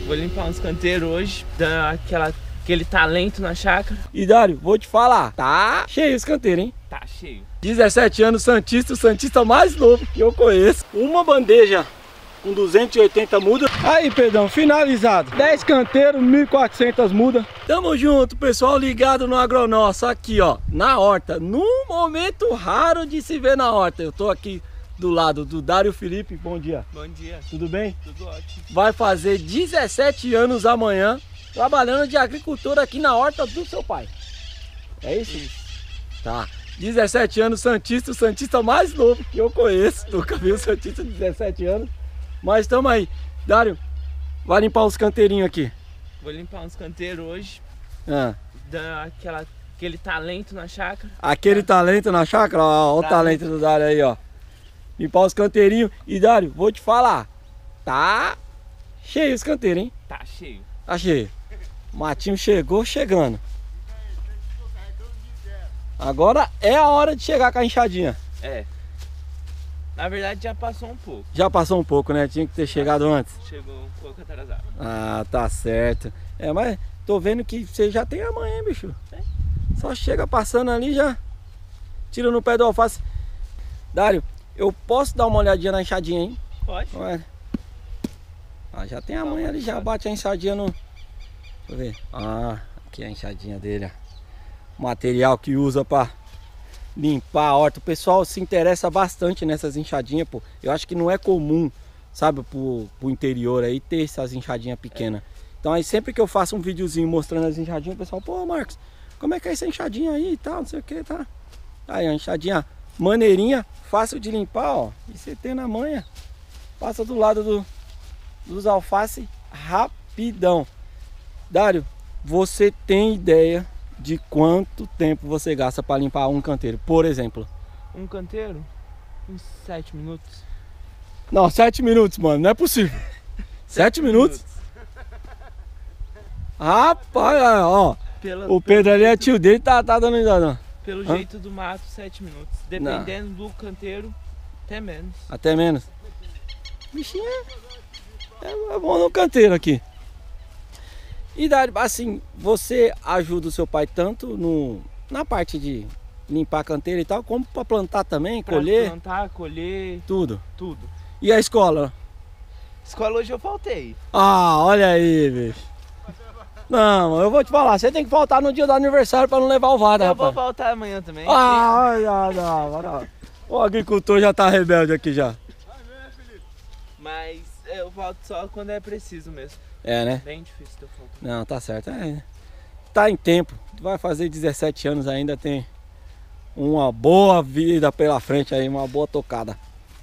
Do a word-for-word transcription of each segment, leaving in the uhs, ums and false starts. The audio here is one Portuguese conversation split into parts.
Vou limpar uns canteiros hoje, dar aquela, aquele talento na chácara. E Dário, vou te falar, tá cheio os canteiros, hein? Tá cheio. dezessete anos, Santista, o Santista mais novo que eu conheço. Uma bandeja com duzentas e oitenta mudas. Aí, Pedrão, finalizado. dez canteiros, mil e quatrocentas mudas. Tamo junto, pessoal ligado no Agronosso. Aqui, ó, na horta. Num momento raro de se ver na horta. Eu tô aqui do lado do Dário Felipe. Bom dia. Bom dia. Tudo bem? Tudo ótimo. Vai fazer dezessete anos amanhã, trabalhando de agricultor aqui na horta do seu pai. É isso? Isso. Tá. dezessete anos, Santista, o Santista mais novo que eu conheço. Nunca vi o Santista de dezessete anos. Mas estamos aí. Dário, vai limpar os canteirinhos aqui. Vou limpar uns canteiros hoje, Ah. dar aquela, aquele talento na chácara. Aquele talento na chácara, ó, ó o talento do Dário aí, ó. Limpar os canteirinhos. E Dário, vou te falar, tá cheio os canteiros, hein? Tá cheio. Tá cheio. O matinho chegou chegando. Agora é a hora de chegar com a enxadinha. É. Na verdade já passou um pouco. Já passou um pouco, né? Tinha que ter chegado antes. Chegou um pouco atrasado. Ah, tá certo. É, mas tô vendo que você já tem amanhã, hein, bicho? É. Só chega passando ali já tira no pé do alface. Dário, eu posso dar uma olhadinha na enxadinha, hein? Pode. Olha. Ah, já tem a manha ali, já bate a enxadinha no... Deixa eu ver. Ah, aqui é a enxadinha dele, ó. Material que usa pra limpar a horta. O pessoal se interessa bastante nessas enxadinhas, pô. Eu acho que não é comum, sabe, pro, pro interior aí ter essas enxadinhas pequenas. É. Então aí sempre que eu faço um videozinho mostrando as enxadinhas, o pessoal, pô, Marcos, como é que é essa enxadinha aí e tal, não sei o que, tá? Aí, a enxadinha maneirinha, fácil de limpar, ó. E você tem na manha, passa do lado do, dos alface rapidão. Dário, você tem ideia de quanto tempo você gasta para limpar um canteiro, por exemplo? Um canteiro? Uns sete minutos. Não, sete minutos, mano, não é possível. Sete minutos? Rapaz, ó, Pela, o Pedro ali é tio dele, tá, tá dando ainda. Pelo Hã? jeito do mato, sete minutos. Dependendo não. do canteiro, até menos. Até menos. Bichinho é, é bom no canteiro aqui. E Dário, assim, você ajuda o seu pai tanto no, na parte de limpar a canteira e tal, como para plantar também, pra colher? plantar, colher, Tudo. tudo. E a escola? Escola hoje eu faltei. Ah, olha aí, bicho. Não, eu vou te falar, você tem que faltar no dia do aniversário para não levar o vara, Eu rapaz. vou faltar amanhã também. Ah, olha, não, não. O agricultor já tá rebelde aqui já. Mas eu falto só quando é preciso mesmo. É, né? Bem difícil de eu faltar. Não, tá certo. É, tá em tempo. Vai fazer dezessete anos ainda, tem uma boa vida pela frente aí, uma boa tocada.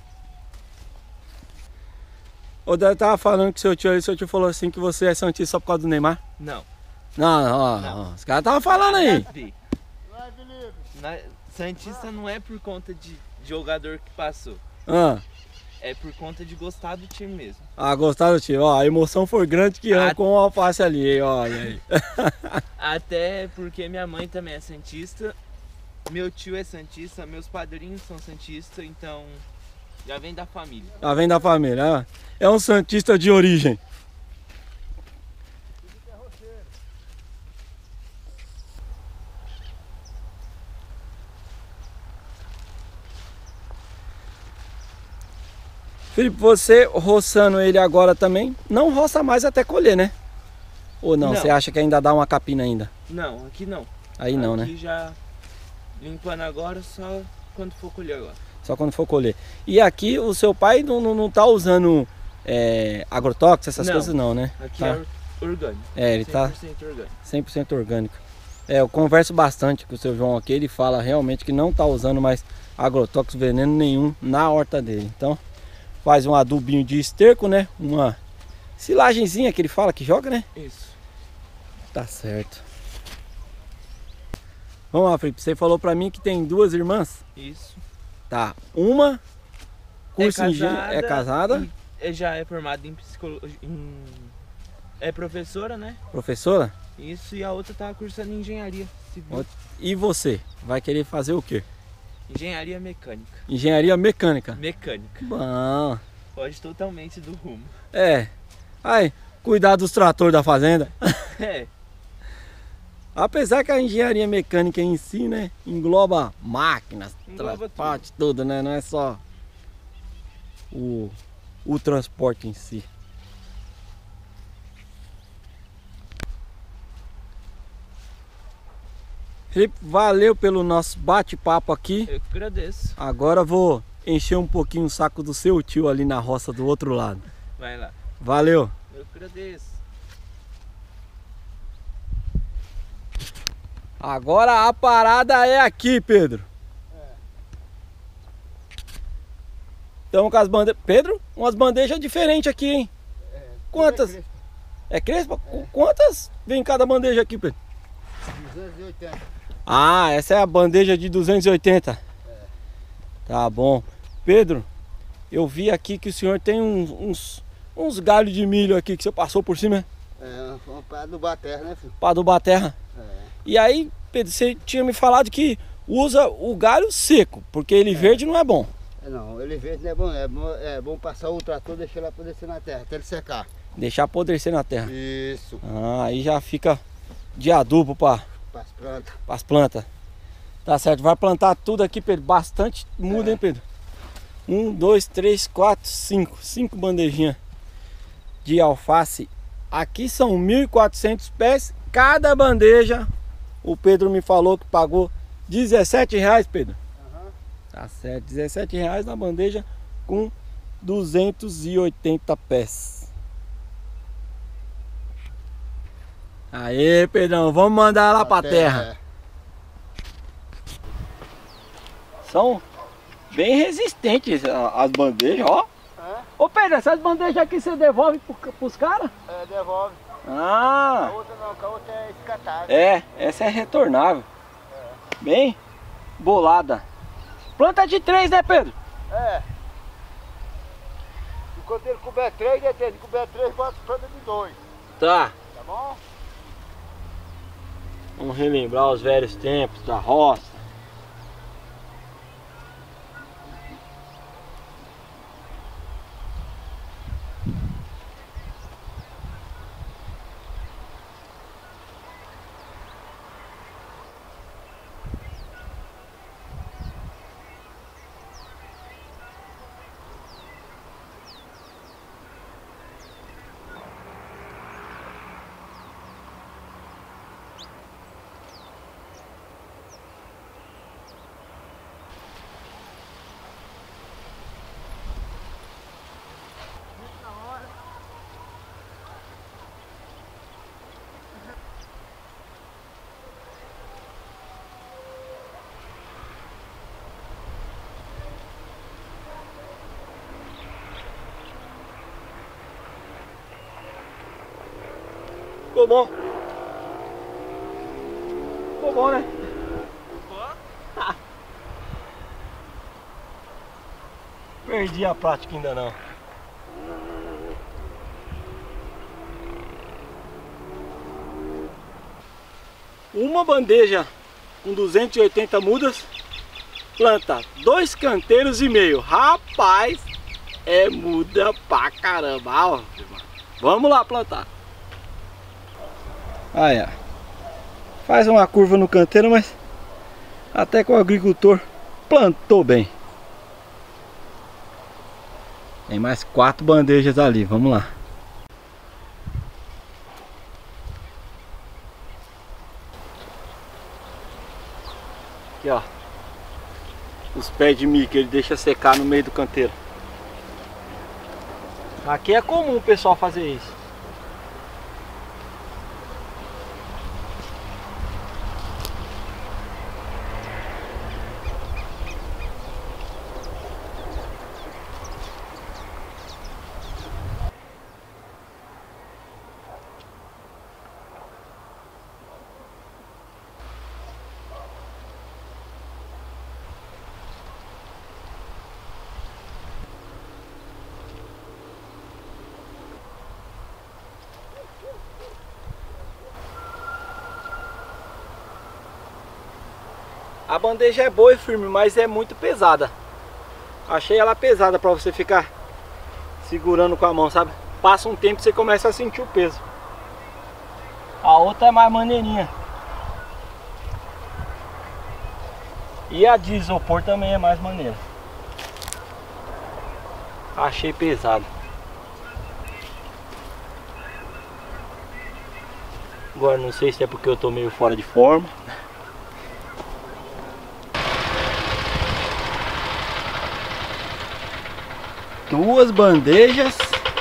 O Dário tava falando que seu tio aí, seu tio falou assim que você é santista só por causa do Neymar? Não. Não, não, ó, Não. ó, os caras tava falando aí. Na, Santista não é por conta de jogador que passou. Ah, É por conta de gostar do time mesmo. ah, gostaram do tio? Ó, a emoção foi grande que Ah, arrancou um alface ali, hein, ó, olha aí. Até porque minha mãe também é santista, meu tio é santista, meus padrinhos são santistas, então já vem da família. Já vem da família, ó. É um santista de origem. Felipe, você roçando ele agora também, não roça mais até colher, né? Ou não, Não. você acha que ainda dá uma capina ainda? Não, aqui não. Aí não, né? Aqui já limpando agora, só quando for colher agora. Só quando for colher. E aqui o seu pai não, não, não tá usando é, agrotóxicos, essas Não. coisas não, né? Aqui Tá. é orgânico. É, ele tá cem por cento orgânico. cem por cento orgânico. É, eu converso bastante com o seu João aqui, ele fala realmente que não tá usando mais agrotóxico, veneno nenhum na horta dele. Então, faz um adubinho de esterco, né? Uma silagenzinha que ele fala que joga, né? Isso. Tá certo. Vamos lá, Felipe, você falou pra mim que tem duas irmãs? Isso. Tá, uma curso é em engenho- casada, é casada, e já é formada em psicologia, em... é professora, né? professora? Isso, e a outra tá cursando engenharia civil. E você? Vai querer fazer o quê? Engenharia mecânica. Engenharia mecânica. Mecânica. Bom, Foge totalmente do rumo. é. Aí, cuidar dos tratores da fazenda. É. Apesar que a engenharia mecânica em si, né, engloba máquinas, Engloba parte tudo, né? Não é só o, o transporte em si. Felipe, valeu pelo nosso bate-papo aqui. Eu que agradeço. Agora vou encher um pouquinho o saco do seu tio ali na roça do outro lado. Vai lá. Valeu. Eu que agradeço. Agora a parada é aqui, Pedro. É. Estamos com as bandejas. Pedro, umas bandejas diferentes aqui, hein? É. Quantas? É crespa? É. Quantas vem cada bandeja aqui, Pedro? duzentos e oitenta. Ah, essa é a bandeja de duzentos e oitenta. É. Tá bom. Pedro, eu vi aqui que o senhor tem uns, uns, uns galhos de milho aqui que você passou por cima. É, para adubar a terra, né, filho? Para adubar a terra. É. E aí, Pedro, você tinha me falado que usa o galho seco, porque ele é. verde não é bom. Não, ele verde não é bom, é bom, é bom passar o trator e deixar ele apodrecer na terra, até ele secar. Deixar apodrecer na terra. Isso. Ah, aí já fica de adubo para as plantas. Para as plantas. Tá certo, vai plantar tudo aqui, Pedro. Bastante muda, é. hein, Pedro? Um, dois, três, quatro, cinco. Cinco bandejinhas de alface. Aqui são mil e quatrocentos pés. Cada bandeja, o Pedro me falou que pagou dezessete reais, Pedro. Uhum. Tá certo, dezessete reais na bandeja com duzentos e oitenta pés. Aê, Pedrão, vamos mandar lá pra terra. São bem resistentes as bandejas, ó. É? Ô Pedro, essas bandejas aqui você devolve pros caras? É, devolve. Ah. A outra não, a outra é escatável. É, essa é retornável. É. Bem bolada. Planta de três, né, Pedro? É. Enquanto ele couber três, né, Pedro? Couber três, bota planta de dois. Tá. Tá bom? Vamos relembrar os velhos tempos da roça. Ficou bom. Ficou bom, né? Ficou? Perdi a prática ainda não. Uma bandeja com duzentos e oitenta mudas planta dois canteiros e meio. Rapaz, é muda pra caramba. Ó, vamos lá plantar. Aí, ó. Faz uma curva no canteiro, mas até que o agricultor plantou bem. Tem mais quatro bandejas ali, vamos lá. Aqui, ó. Os pés de milho que ele deixa secar no meio do canteiro. Aqui é comum o pessoal fazer isso. A bandeja é boa e firme, mas é muito pesada. Achei ela pesada para você ficar segurando com a mão, sabe? passa um tempo e você começa a sentir o peso. A outra é mais maneirinha. E a de isopor também é mais maneira. Achei pesado. Agora não sei se é porque eu tô meio fora de forma. Duas bandejas.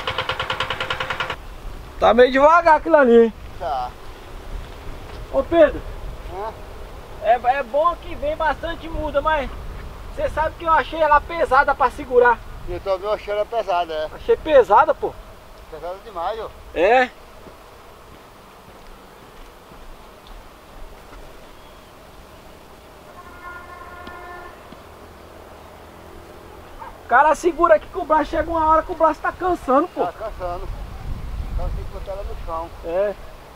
Tá meio devagar aquilo ali, hein? Tá. Ô Pedro, Hã? é, é bom que vem bastante muda, mas você sabe que eu achei ela pesada pra segurar. Eu também achei ela pesada, é. Achei pesada, pô. Pesada demais, ó. É? O cara segura aqui que o braço chega uma hora que o braço tá cansando, pô. Tá cansando. Então tem que botar ela no chão. É.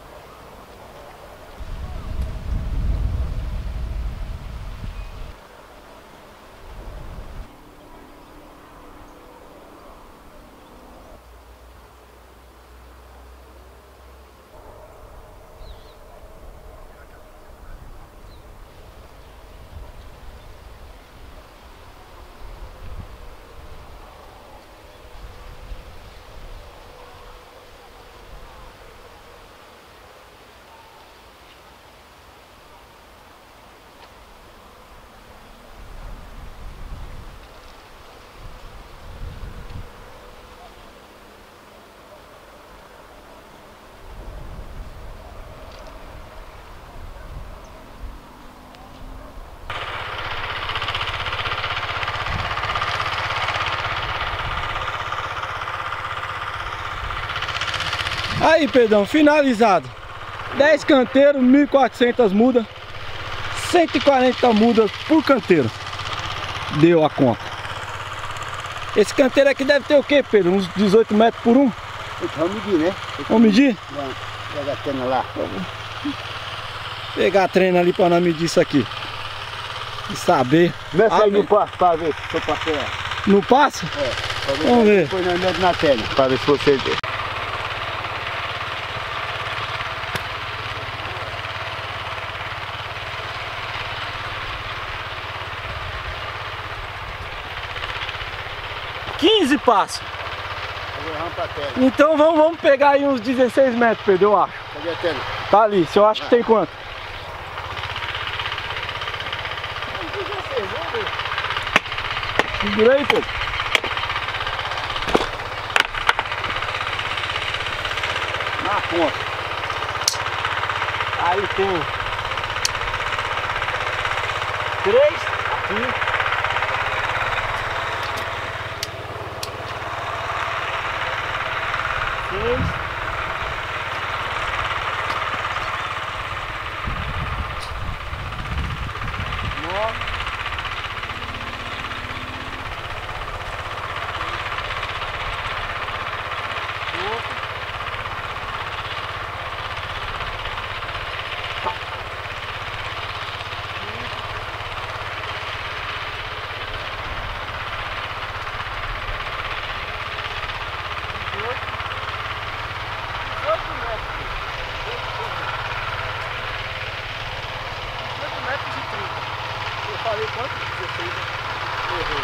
Aí, Pedrão, finalizado. dez canteiros, mil e quatrocentas mudas, cento e quarenta mudas por canteiro. Deu a conta. Esse canteiro aqui deve ter o que, Pedro? Uns dezoito metros por um? Vamos medir, né? Vamos medir? Vamos pegar a cena lá. Pegar a treina ali pra nós medir isso aqui. E saber. Mexe Ah, aí me- no passo pra ver se eu passei lá. Não passa? É. Pra ver Vamos se ver. Depois nós mede na tela. Pra ver se você... quinze passos. Vamos pra tela. Então vamos, vamos pegar aí uns dezesseis metros, Pedro, eu acho. Cadê a tela? Tá ali, o senhor acha que tem quanto? Segura aí, Pedro. Na ponta. Aí tem três aqui. Seis. Nove. Doze. Eu falei quanto? dezesseis. Errei.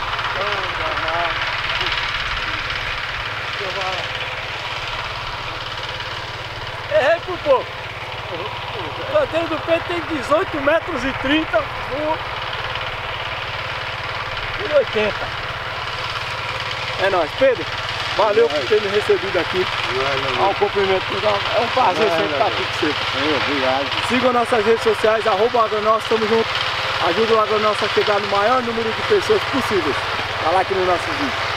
Errei por pouco. O canteiro do Pedro tem dezoito metros e trinta por oitenta. É nóis, Pedro. Valeu por ter me recebido aqui. Ah, um cumprimento. É um prazer Não, sempre não, estar não. aqui com você. Obrigado. Sigam nossas redes sociais, arroba Agronosso, tamo junto. Ajuda o Agronosso a chegar no maior número de pessoas possíveis. Tá lá aqui no nosso vídeo.